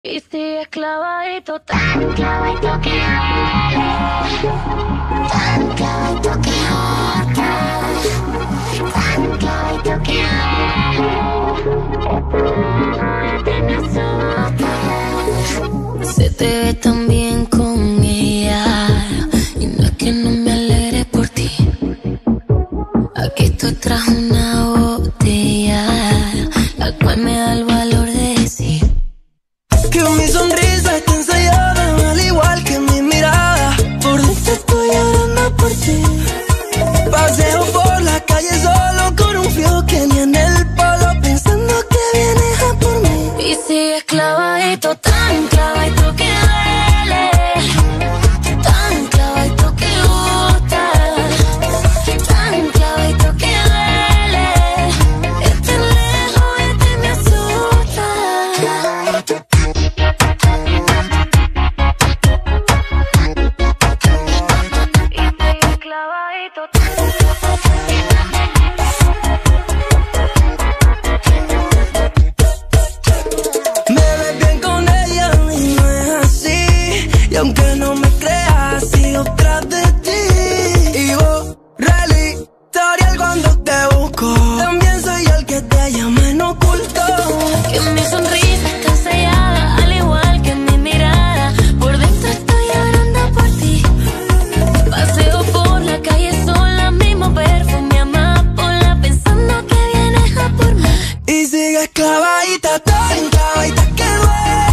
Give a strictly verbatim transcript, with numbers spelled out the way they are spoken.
Y sigue clavadito, tan clavadito que duele, tan clavadito que gusta, tan clavadito que duele, me asusta. Se te ve tan bien con ella, y no es que no me alegre por ti. Aquí estoy tras una botella, la cual me da el valor de decir que mi sonrisa está ensayada, al igual que mi mirada. Por dentro estoy llorando por ti. Paseo por la calle solo con un frío que ni en el polo, pensando que vienes a por mí. y sigues clavadito, tan clavadito que duele, tan clavadito que gusta, tan clavadito que duele. Este lejos, este me asusta. Clavadito. Me ves bien con ella y no es así. Y aunque no me creas, sigo tras de ti. Y borré el historial cuando te busco. También soy yo el que te llama en oculto. Que mi sonrisa está sellada, al igual que mi mirada. Por dentro estoy llorando por ti. Paseo por la calle sola, mismo perfume amapola, pensando que vienes a por mí. Y sigues clavadita, tan clavadita que duele.